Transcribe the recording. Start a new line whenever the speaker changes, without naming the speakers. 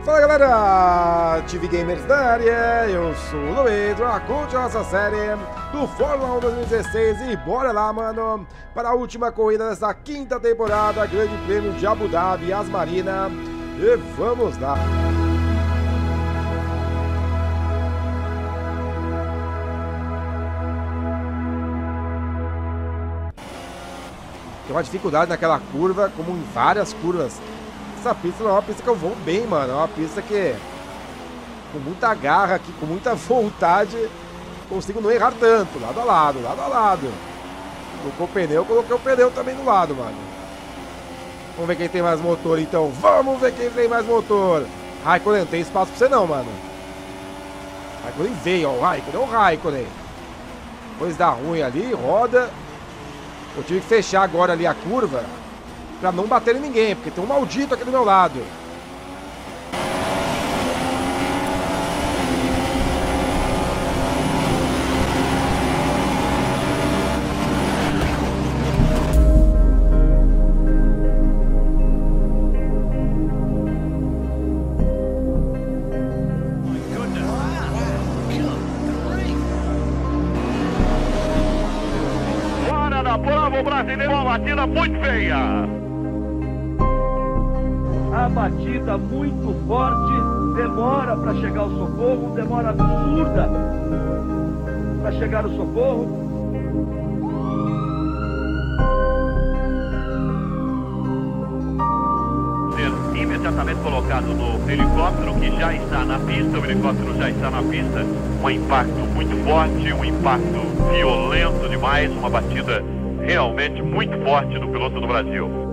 Fala galera, TV Gamers da área, eu sou o Luiz, curte a nossa série do Fórmula 1 2016 e bora lá, mano, para a última corrida dessa quinta temporada, Grande Prêmio de Abu Dhabi, Yas Marina, e vamos lá. Tem uma dificuldade naquela curva, como em várias curvas. Essa pista não é uma pista que eu vou bem, mano. É uma pista que, com muita garra aqui, com muita vontade, consigo não errar tanto. Lado a lado, lado a lado. Colocou o pneu, coloquei o pneu também do lado, mano. Vamos ver quem tem mais motor, então. Vamos ver quem tem mais motor. Raikkonen, não tem espaço pra você não, mano. Raikkonen veio, ó. O Raikkonen, o Raikkonen. Depois dá ruim ali, roda. Eu tive que fechar agora ali a curva pra não bater em ninguém, porque tem um maldito aqui do meu lado.
Fora da prova, o brasileiro, uma batida muito feia.
A batida muito forte, demora para chegar o socorro, demora absurda para chegar o socorro.
Ser imediatamente colocado no helicóptero que já está na pista, o helicóptero já está na pista. Um impacto muito forte, um impacto violento demais, uma batida realmente muito forte do piloto do Brasil.